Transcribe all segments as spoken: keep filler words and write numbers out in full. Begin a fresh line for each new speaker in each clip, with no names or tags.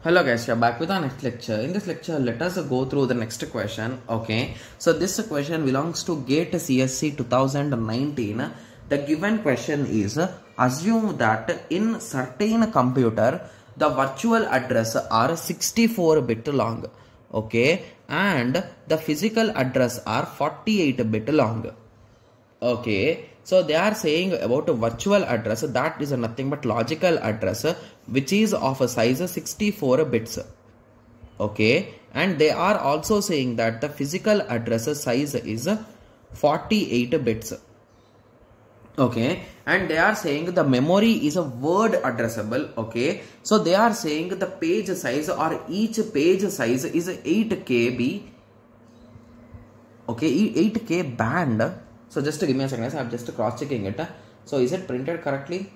Hello guys, we are back with our next lecture. In this lecture, let us go through the next question. Okay, so this question belongs to GATE C S C twenty nineteen. The given question is, assume that in certain computer, the virtual address are sixty-four bit long. Okay, and the physical address are forty-eight bit long. Okay, so they are saying about a virtual address that is nothing but logical address which is of a size sixty-four bits. Okay, and they are also saying that the physical address size is forty-eight bits. Okay, and they are saying the memory is a word addressable. Okay, so they are saying the page size or each page size is eight K B. Okay, eight K band. So just to give me a second, I'm just cross checking it. So is it printed correctly?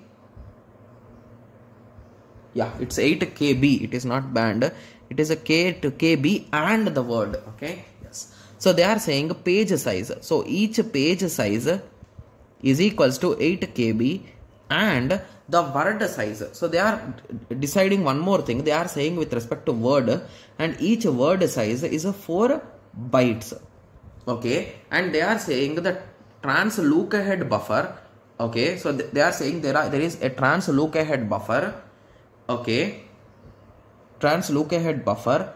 Yeah, it's eight K B. It is not band. It is a K to K B and the word. Okay. Yes. So they are saying page size. So each page size is equals to eight K B and the word size. So they are deciding one more thing. They are saying with respect to word, and each word size is a four bytes. Okay. And they are saying that trans look ahead buffer. Okay, so th they are saying there are there is a trans look ahead buffer. Okay, trans look ahead buffer,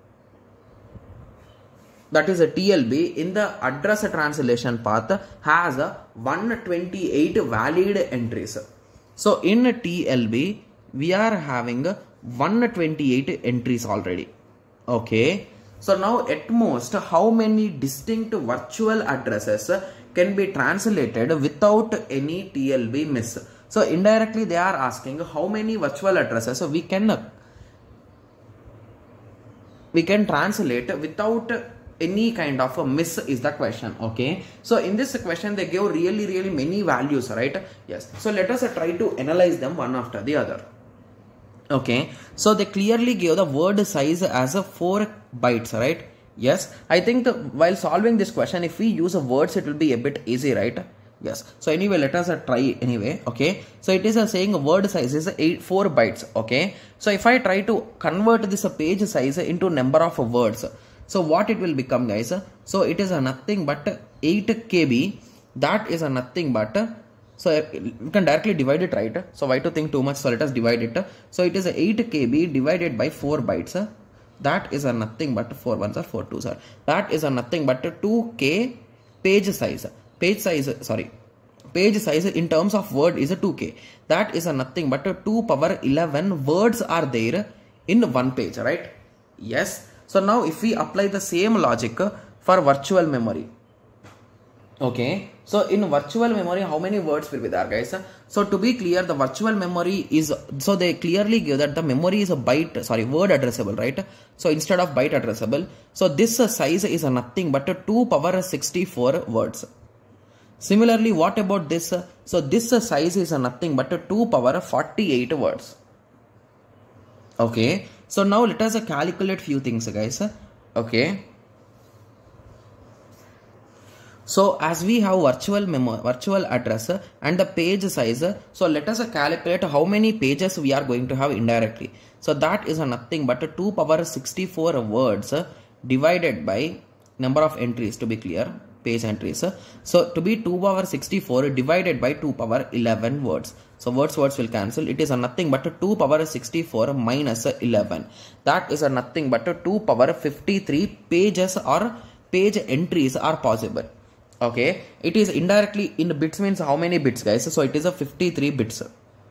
that is a T L B in the address translation path has a one hundred twenty-eight valid entries. So in a T L B we are having one hundred twenty-eight entries already. Okay, so now at most how many distinct virtual addresses can be translated without any T L B miss? So indirectly they are asking how many virtual addresses we can we can translate without any kind of a miss is the question. Okay, so in this question they give really really many values, right? Yes, so let us try to analyze them one after the other. Okay, so they clearly give the word size as a four bytes, right? Yes, I think the, while solving this question, if we use a words, it will be a bit easy, right? Yes. So anyway, let us uh, try anyway. Okay. So it is uh, saying a word size is eight, four bytes. Okay. So if I try to convert this uh, page size into number of uh, words, so what it will become, guys? So it is a uh, nothing but eight K B. That is a uh, nothing but. Uh, so uh, you can directly divide it, right? So why to think too much? So let us divide it. So it is a uh, eight K B divided by four bytes. Uh, That is a nothing but four ones or four twos are. That is a nothing but two K page size. Page size, sorry. Page size in terms of word is a two K. That is a nothing but two power eleven words are there in one page, right? Yes. So now if we apply the same logic for virtual memory. Okay. So in virtual memory, how many words will be there, guys? So to be clear, the virtual memory is, so they clearly give that the memory is a byte, sorry, word addressable, right? So instead of byte addressable, so this size is a nothing but a two power sixty-four words. Similarly, what about this? So this size is a nothing but a two power forty-eight words. Okay. So now let us calculate few things, guys. Okay. So as we have virtual memory, virtual address and the page size, so let us calculate how many pages we are going to have indirectly. So that is a nothing but a two power sixty-four words divided by number of entries, to be clear, page entries. So to be two power sixty-four divided by two power eleven words. So words words will cancel. It is a nothing but a two power sixty-four minus eleven. That is a nothing but a two power fifty-three pages or page entries are possible. Okay, it is indirectly in bits means how many bits, guys? So it is a fifty-three bits.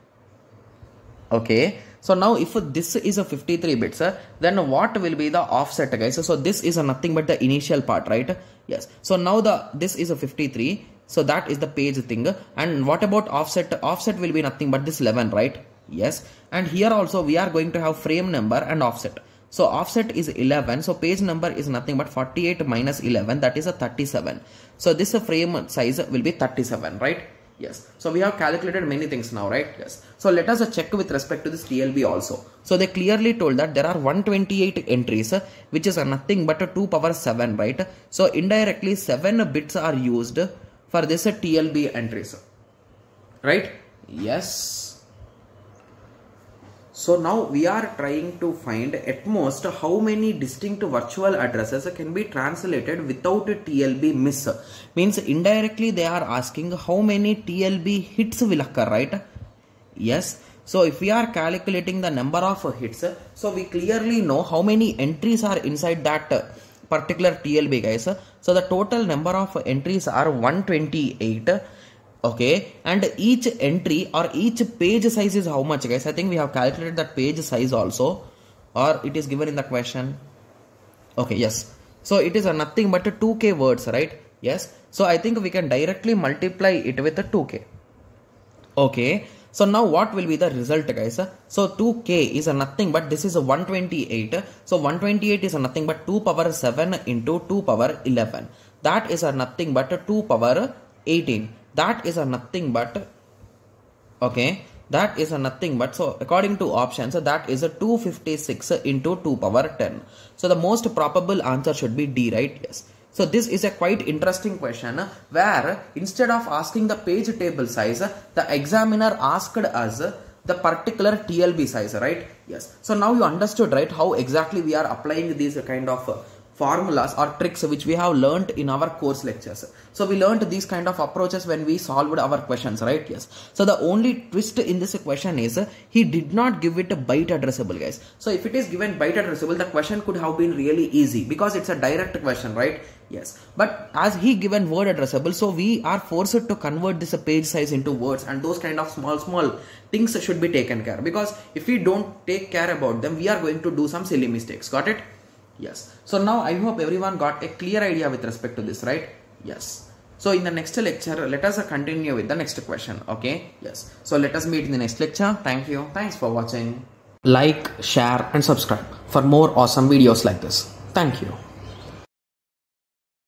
Okay, so now if this is a fifty-three bits, then what will be the offset, guys? So this is a nothing but the initial part, right? Yes. So now the this is a fifty-three. So that is the page thing. And what about offset? Offset will be nothing but this eleven, right? Yes. And here also we are going to have frame number and offset. So offset is eleven. So page number is nothing but forty-eight minus eleven. That is a thirty-seven. So this frame size will be thirty-seven, right? Yes. So we have calculated many things now, right? Yes. So let us check with respect to this T L B also. So they clearly told that there are one hundred twenty-eight entries, which is a nothing but a two power seven, right? So indirectly seven bits are used for this T L B entries, right? Yes. So now we are trying to find at most how many distinct virtual addresses can be translated without a T L B miss. Means indirectly they are asking how many T L B hits will occur, right? Yes. So if we are calculating the number of hits, so we clearly know how many entries are inside that particular T L B, guys. So the total number of entries are one twenty-eight. Okay, and each entry or each page size is how much, guys? I think we have calculated that page size also, or it is given in the question. Okay, yes. So it is a nothing but a two K words, right? Yes. So I think we can directly multiply it with a two K. Okay. So now what will be the result, guys? So two K is a nothing but this is a one twenty-eight. So one twenty-eight is a nothing but two power seven into two power eleven. That is a nothing but a two power eighteen. That is a nothing but, okay, that is a nothing but, so according to options, that is a two fifty-six into two power ten. So the most probable answer should be D, right? Yes. So this is a quite interesting question where instead of asking the page table size, the examiner asked us the particular T L B size, right? Yes. So now you understood, right, how exactly we are applying these kind of formulas or tricks which we have learnt in our course lectures. So we learnt these kind of approaches when we solved our questions, right? Yes. So the only twist in this question is he did not give it a byte addressable, guys. So if it is given byte addressable, the question could have been really easy because it's a direct question, right? Yes. But as he given word addressable, so we are forced to convert this page size into words, and those kind of small small things should be taken care, because if we don't take care about them, we are going to do some silly mistakes. Got it? Yes. So now I hope everyone got a clear idea with respect to this, right? Yes. So in the next lecture, let us continue with the next question. Okay. Yes. So let us meet in the next lecture. Thank you. Thanks for watching. Like, share and subscribe for more awesome videos like this. Thank you.